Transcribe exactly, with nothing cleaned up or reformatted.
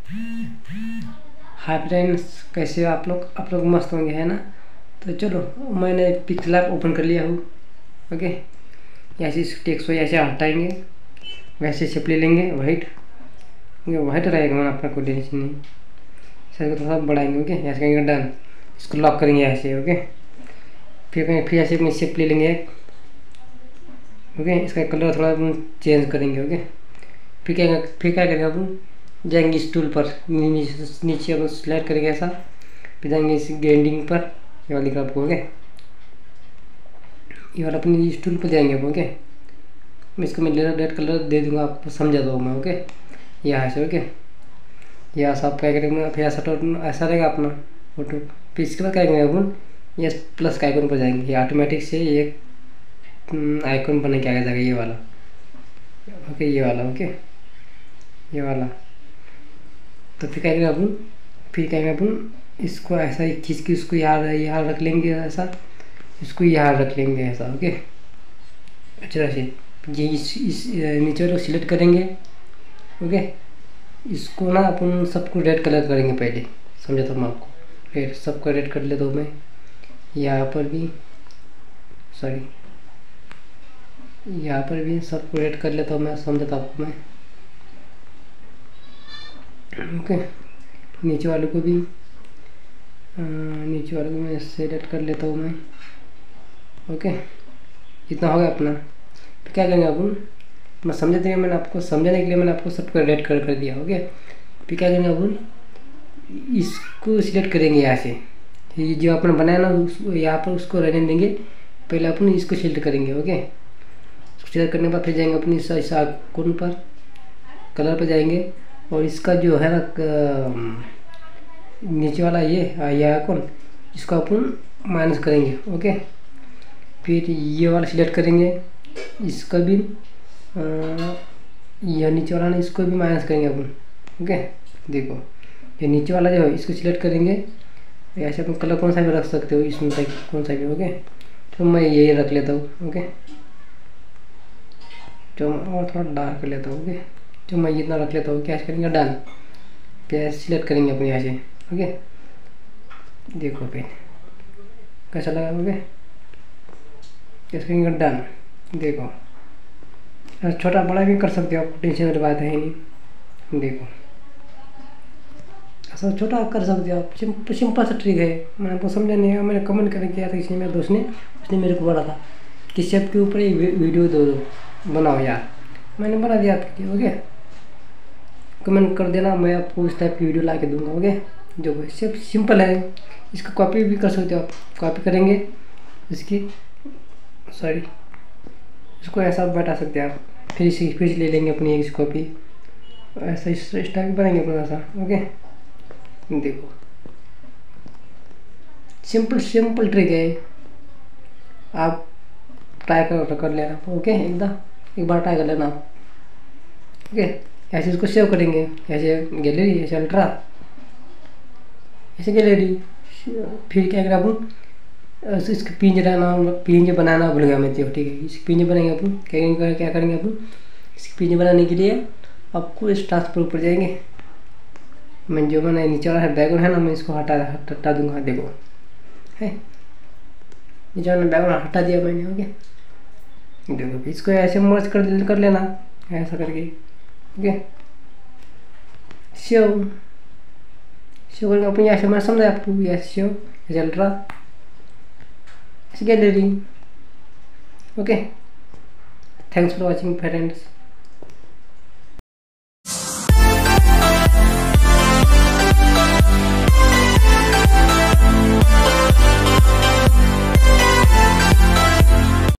Hi friends, कैसे हो आप लोग? आप लोग मस्त होंगे, है ना? तो चलो, मैंने पिक्सल ऐप ओपन कर लिया हूँ। ओके, ऐसे इस टेक्स्ट को ऐसे हटाएंगे, वैसे शेप ले लेंगे वाइट। वाइट रहेगा, मैंने अपना कोई टेंशन नहीं। सर को थोड़ा बढ़ाएंगे। ओके, ऐसे करेंगे, डन। इसको लॉक करेंगे ऐसे। ओके, फिर कहेंगे, फिर ऐसे अपनी शेप ले लेंगे। ओके, इसका कलर थोड़ा चेंज करेंगे। ओके, फिर क्या फिर क्या करेंगे अपन? जाएंगे इस टूल पर, नीचे अपन सिलेक्ट करेंगे ऐसा, फिर जाएंगे इस ग्राइंडिंग पर, ये वाली आपको। ओके, ये वाला अपनी इस टूल पर जाएंगे अपन। ओके, मैं इसको मैं रेड कलर दे दूंगा, आपको समझा दो मैं। ओके, यहाँ से। ओके, यहाँ से आप क्या करेंगे, फिर ऐसा तो ऐसा रहेगा अपना फोटो। फिर इसके बाद क्या करेंगे अपन, ये प्लस का आइकन पर जाएंगे। ये ऑटोमेटिक से एक आइकन बने के आ जाएगा, ये वाला। ओके, ये वाला। ओके, ये वाला। तो फिर क्या करेंगे अपन, फिर क्या करेंगे अपन, इसको ऐसा एक चीज़ की उसको यहाँ यहाँ रख लेंगे ऐसा, इसको यहाँ रख लेंगे ऐसा। ओके, अच्छा से ये इस, इस नीचे वाले को सिलेक्ट करेंगे। ओके, इसको ना अपन सबको रेड कलर करेंगे पहले, समझा था मैं आपको। रेड सबको रेड कर लेता हूँ मैं, यहाँ पर भी, सॉरी यहाँ पर भी सबको रेड कर लेता हूँ मैं, समझा था आपको मैं। ओके, नीचे वाले को भी आ, नीचे वाले को मैं सेलेक्ट कर लेता हूँ मैं। ओके, इतना हो गया अपना। तो क्या करेंगे अपन, मैं समझा दिया, मैंने आपको समझाने के लिए मैंने आपको सबको रेड कर कर दिया। ओके, फिर क्या करेंगे अपन, इसको सिलेक्ट करेंगे यहाँ से, ये जो अपन बनाया ना उसको यहाँ पर उसको रहने देंगे। पहले अपन इसको सिलेक्ट करेंगे। ओके, सिलेक्ट करने के बाद फिर जाएंगे अपनी इस आइकन पर, कलर पर जाएंगे, और इसका जो है ना नीचे वाला ये ये आइकन, इसको अपन माइनस करेंगे। ओके, फिर ये वाला सिलेक्ट करेंगे, इसका भी ये नीचे वाला ना इसको भी माइनस करेंगे अपन। ओके, देखो ये नीचे वाला जो है इसको सिलेक्ट करेंगे। ऐसे अपन कलर कौन सा भी रख सकते हो इसमें, कौन सा भी। ओके, तो मैं यही रख लेता हूँ। ओके, तो और थोड़ा डार्क कर लेता हूँ। ओके, तो मैं इतना रख लेता हूँ। क्या करेंगे, डन। फिर सिलेक्ट करेंगे अपने यहाँ से। ओके, देखो पे कैसा लगा। ओके, कैसे करेंगे, डन। देखो छोटा बड़ा भी कर सकते हो आप, टेंशन वाली बात है नहीं। देखो ऐसा छोटा कर सकते हो आप, सिंपल सिंपल सा ट्रिक है। मैंने आपको समझा नहीं है, मैंने कमेंट करके किया था किसी मेरे दोस्त ने, उसने मेरे को बोला था कि शेप के ऊपर एक वीडियो दो दो बनाओ यार, मैंने बना दिया आपके लिए। ओके, कमेंट कर देना, मैं आपको उस टाइप की वीडियो ला के दूँगा। ओके, जो सिर्फ सिंपल है, इसको कॉपी भी कर सकते हो आप। कॉपी करेंगे इसकी, सॉरी इसको ऐसा बैठा सकते हैं आप। फिर इसी फिर ले लेंगे अपनी एक कॉपी, ऐसा इस टाइप बनाएंगे अपना ऐसा। ओके, देखो सिंपल सिंपल ट्रिक है, आप ट्राई कर कर लेना। ओके, एकदम एक बार ट्राई कर लेना आप। ओके, ऐसे इसको सेव करेंगे, ऐसे गैलरी, ऐसे अल्ट्रा, ऐसे गैलरी। फिर क्या करें अपन, इसके पिंजरा नाम पिंज बनाना भूल गया मैं, तो ठीक है। इसके पिंज बनाएंगे अपन। क्या क्या करेंगे अपन, इसके पिंज बनाने के लिए आपको इस ट्रांसफर ऊपर जाएंगे। मैं जो मैंने नीचे वाला है बैकग्राउंड है ना, मैं इसको हटा हटा दूंगा। देखो है, नीचे वाला बैकग्राउंड हटा दिया मैंने। ओके, देखो इसको ऐसे मर्ज कर कर लेना ऐसा करके। ओके, सेव सेव करके अपनी ऐसे मैं समझा आपको, ऐसे सेव, ऐसे अल्ट्रा, ऐसे gallery. Okay, thanks for watching friends.